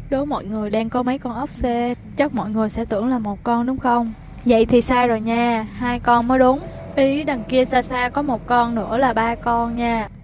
Đố mọi người đang có mấy con ốc sên, chắc mọi người sẽ tưởng là một con đúng không? Vậy thì sai rồi nha, hai con mới đúng. Ý đằng kia xa xa có một con nữa là ba con nha.